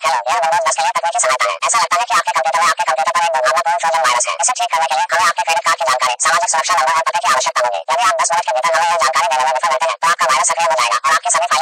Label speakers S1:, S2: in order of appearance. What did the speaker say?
S1: Hello, यह Windows 10 के लिए तकनीकी सहायता है। ऐसा लगता है कि आपके कंप्यूटर में एक दुर्भावनापूर्ण ट्रोजन वायरस है। इसे ठीक करने के लिए हमें आपके क्रेडिट कार्ड की जानकारी, सामाजिक सुरक्षा नंबर और पते की आवश्यकता होगी। यदि आप 10 मिनट के भीतर हमें यह जानकारी देने में विफल रहते हैं तो आपका वायरस सक्रिय हो जाएगा और आपके सभी